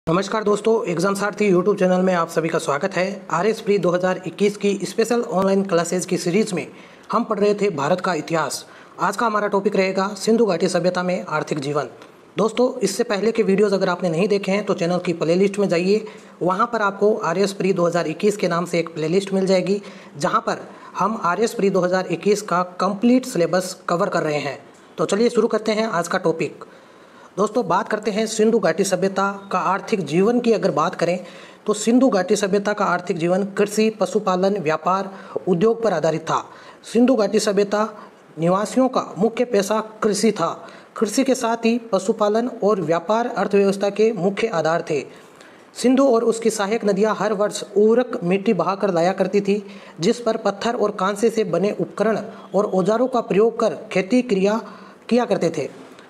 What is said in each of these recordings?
नमस्कार दोस्तों, एग्जाम सारथी YouTube channel में आप सभी का स्वागत है। आरएस प्री 2021 की स्पेशल ऑनलाइन क्लासेज की सीरीज में हम पढ़ रहे थे भारत का इतिहास। आज का हमारा टॉपिक रहेगा सिंधु घाटी सभ्यता में आर्थिक जीवन। दोस्तों, इससे पहले के वीडियोस अगर आपने नहीं देखे हैं तो चैनल की प्लेलिस्ट में जाइए। वहां पर आपको आरएस प्री 2021 के नाम से एक प्लेलिस्ट मिल जाएगी, जहां पर हम आरएस प्री 2021 का कंप्लीट सिलेबस कवर कर रहे हैं। तो चलिए शुरू करते हैं आज का टॉपिक। दोस्तों, बात करते हैं सिंधु घाटी सभ्यता का आर्थिक जीवन की। अगर बात करें तो सिंधु घाटी सभ्यता का आर्थिक जीवन कृषि, पशुपालन, व्यापार, उद्योग पर आधारित था। सिंधु घाटी सभ्यता निवासियों का मुख्य पेशा कृषि था। कृषि के साथ ही पशुपालन और व्यापार अर्थव्यवस्था के मुख्य आधार थे। सिंधु और उसकी सहायक नदियां हर वर्ष उर्वरक मिट्टी बहाकर लाया करती थी, जिस पर पत्थर और कांसे से बने उपकरण और औजारों का प्रयोग कर खेती किया करते थे।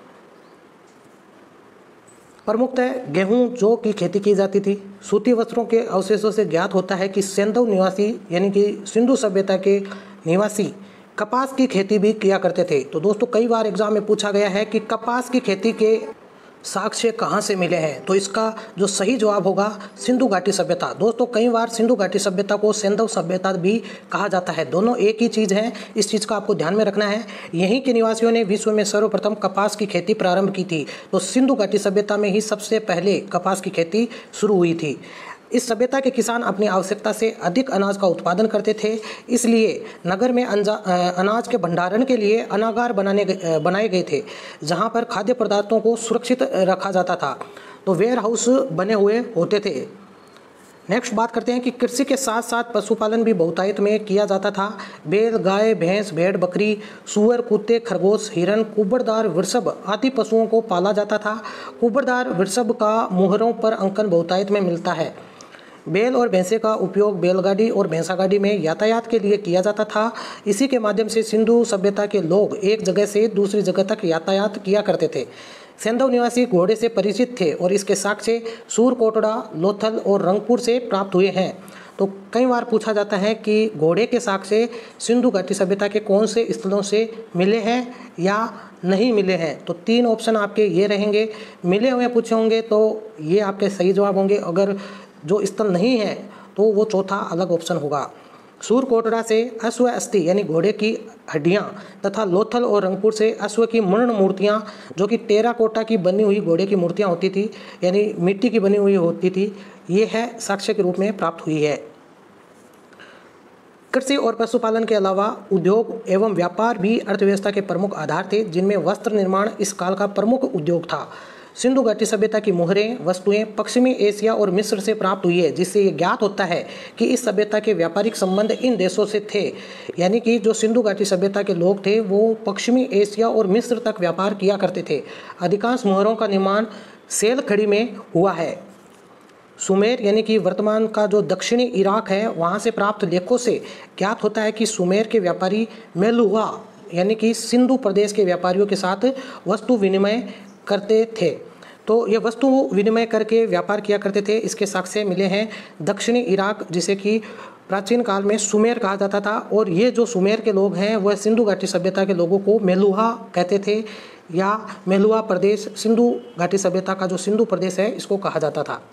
प्रमुखतः गेहूं, जौ की खेती की जाती थी। सूती वस्त्रों के अवशेषों से ज्ञात होता है कि सैंधव निवासी यानी कि सिंधु सभ्यता के निवासी कपास की खेती भी किया करते थे। तो दोस्तों, कई बार एग्जाम में पूछा गया है कि कपास की खेती के साक्ष्य कहाँ से मिले हैं, तो इसका जो सही जवाब होगा सिंधु घाटी सभ्यता। दोस्तों, कई बार सिंधु घाटी सभ्यता को सैंधव सभ्यता भी कहा जाता है। दोनों एक ही चीज़ है, इस चीज़ का आपको ध्यान में रखना है। यहीं के निवासियों ने विश्व में सर्वप्रथम कपास की खेती प्रारंभ की थी। तो सिंधु घाटी सभ्यता में ही सबसे पहले कपास की खेती शुरू हुई थी। इस सभ्यता के किसान अपनी आवश्यकता से अधिक अनाज का उत्पादन करते थे, इसलिए नगर में अनाज के भंडारण के लिए अनागार बनाए गए थे, जहां पर खाद्य पदार्थों को सुरक्षित रखा जाता था। तो वेयर हाउस बने हुए होते थे। नेक्स्ट बात करते हैं कि कृषि के साथ साथ पशुपालन भी बहुतायत में किया जाता था। बैल, गाय, भैंस, भेड़, बकरी, सूअर, कुत्ते, खरगोश, हिरन, कुबड़दार, वृषभ आदि पशुओं को पाला जाता था। कुबड़दार वृषभ का मुहरों पर अंकन बहुतायत में मिलता है। बैल और भैंसे का उपयोग बैलगाड़ी और भैंसा गाड़ी में यातायात के लिए किया जाता था। इसी के माध्यम से सिंधु सभ्यता के लोग एक जगह से दूसरी जगह तक यातायात किया करते थे। सैंधव निवासी घोड़े से परिचित थे और इसके साक्ष्य सूरकोटड़ा, लोथल और रंगपुर से प्राप्त हुए हैं। तो कई बार पूछा जाता है कि घोड़े के साक्ष्य सिंधु घाटी सभ्यता के कौन से स्थलों से मिले हैं या नहीं मिले हैं। तो तीन ऑप्शन आपके ये रहेंगे। मिले हुए पूछे होंगे तो ये आपके सही जवाब होंगे। अगर जो स्थल नहीं है तो वो चौथा अलग ऑप्शन होगा। सूरकोटड़ा से अश्व अस्थि यानी घोड़े की हड्डियां तथा लोथल और रंगपुर से अश्व की मृण मूर्तियां, जो कि टेराकोटा की बनी हुई घोड़े की मूर्तियां होती थी, यानी मिट्टी की बनी हुई होती थी, ये है साक्ष्य के रूप में प्राप्त हुई है। कृषि और पशुपालन के अलावा उद्योग एवं व्यापार भी अर्थव्यवस्था के प्रमुख आधार थे, जिनमें वस्त्र निर्माण इस काल का प्रमुख उद्योग था। सिंधु घाटी सभ्यता की मोहरें वस्तुएं पश्चिमी एशिया और मिस्र से प्राप्त हुई है, जिससे ये ज्ञात होता है कि इस सभ्यता के व्यापारिक संबंध इन देशों से थे। यानी कि जो सिंधु घाटी सभ्यता के लोग थे वो पश्चिमी एशिया और मिस्र तक व्यापार किया करते थे। अधिकांश मोहरों का निर्माण सेल खड़ी में हुआ है। सुमेर यानी कि वर्तमान का जो दक्षिणी इराक है, वहाँ से प्राप्त लेखों से ज्ञात होता है कि सुमेर के व्यापारी मेलुहा यानी कि सिंधु प्रदेश के व्यापारियों के साथ वस्तु विनिमय करते थे। तो ये वस्तु विनिमय करके व्यापार किया करते थे। इसके साक्ष्य मिले हैं दक्षिणी इराक, जिसे कि प्राचीन काल में सुमेर कहा जाता था। और ये जो सुमेर के लोग हैं वह सिंधु घाटी सभ्यता के लोगों को मेलुहा कहते थे, या मेलुहा प्रदेश सिंधु घाटी सभ्यता का जो सिंधु प्रदेश है इसको कहा जाता था।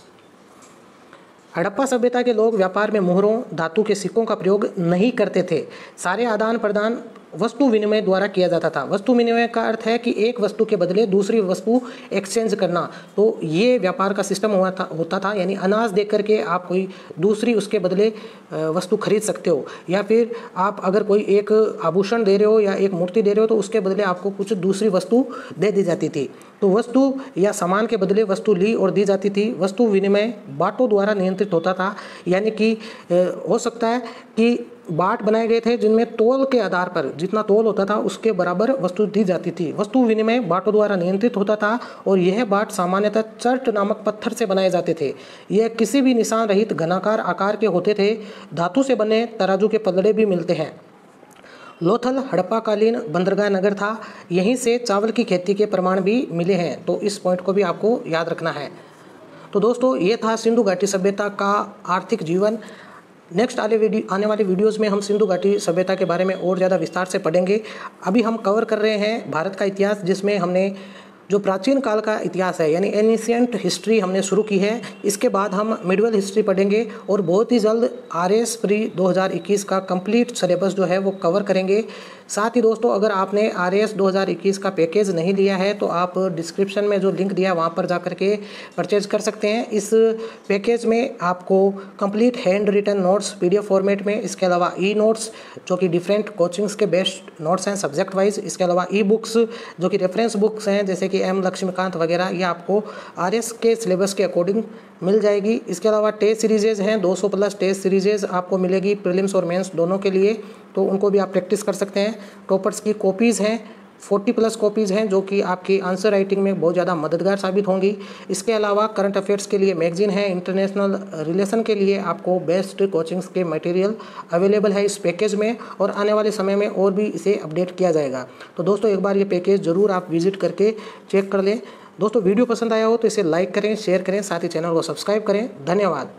हड़प्पा सभ्यता के लोग व्यापार में मोहरों, धातु के सिक्कों का प्रयोग नहीं करते थे। सारे आदान प्रदान वस्तु विनिमय द्वारा किया जाता था। वस्तु विनिमय का अर्थ है कि एक वस्तु के बदले दूसरी वस्तु एक्सचेंज करना। तो ये व्यापार का सिस्टम होता था, यानी अनाज दे करके आप कोई दूसरी उसके बदले वस्तु खरीद सकते हो, या फिर आप अगर कोई एक आभूषण दे रहे हो या एक मूर्ति दे रहे हो तो उसके बदले आपको कुछ दूसरी वस्तु दे दी जाती थी। तो वस्तु या सामान के बदले वस्तु ली और दी जाती थी। वस्तु विनिमय बाटों द्वारा नियंत्रित होता था, यानी कि हो सकता है कि बाट बनाए गए थे जिनमें तोल के आधार पर जितना तोल होता था उसके बराबर वस्तु दी जाती थी। वस्तु विनिमय बाटों द्वारा नियंत्रित होता था और यह बाट सामान्यतः चर्ट नामक पत्थर से बनाए जाते थे। यह किसी भी निशान रहित घनाकार आकार के होते थे। धातु से बने तराजू के पलड़े भी मिलते हैं। लोथल हड़प्पाकालीन बंदरगाह नगर था। यहीं से चावल की खेती के प्रमाण भी मिले हैं। तो इस पॉइंट को भी आपको याद रखना है। तो दोस्तों, ये था सिंधु घाटी सभ्यता का आर्थिक जीवन। नेक्स्ट आने वाले वीडियोज़ में हम सिंधु घाटी सभ्यता के बारे में और ज़्यादा विस्तार से पढ़ेंगे। अभी हम कवर कर रहे हैं भारत का इतिहास, जिसमें हमने जो प्राचीन काल का इतिहास है यानी एनिशियंट हिस्ट्री हमने शुरू की है। इसके बाद हम मिडिवल हिस्ट्री पढ़ेंगे और बहुत ही जल्द RAS प्री 2021 का कंप्लीट सिलेबस जो है वो कवर करेंगे। साथ ही दोस्तों अगर आपने RAS 2021 का पैकेज नहीं लिया है तो आप डिस्क्रिप्शन में जो लिंक दिया है वहाँ पर जा कर के परचेज कर सकते हैं। इस पैकेज में आपको complete hand written notes PDF format में, इसके अलावा नोट्स जो कि डिफरेंट कोचिंग्स के बेस्ट नोट्स हैं सब्जेक्ट वाइज, इसके अलावा बुक्स जो कि रेफरेंस बुक्स हैं जैसे कि M लक्ष्मीकांत वगैरह, ये आपको RAS के सिलेबस के अकॉर्डिंग मिल जाएगी। इसके अलावा टेस्ट सीरीजेज हैं, 200+ टेस्ट सीरीजेज आपको मिलेगी प्रीलिम्स और मेंस दोनों के लिए, तो उनको भी आप प्रैक्टिस कर सकते हैं। टॉपर्स की कॉपीज़ हैं, 40+ कॉपीज़ हैं जो कि आपकी आंसर राइटिंग में बहुत ज़्यादा मददगार साबित होंगी। इसके अलावा करंट अफेयर्स के लिए मैगजीन है, इंटरनेशनल रिलेशन के लिए आपको बेस्ट कोचिंग्स के मटेरियल अवेलेबल है इस पैकेज में, और आने वाले समय में और भी इसे अपडेट किया जाएगा। तो दोस्तों एक बार ये पैकेज ज़रूर आप विजिट करके चेक कर लें। दोस्तों वीडियो पसंद आया हो तो इसे लाइक करें, शेयर करें, साथ ही चैनल को सब्सक्राइब करें। धन्यवाद।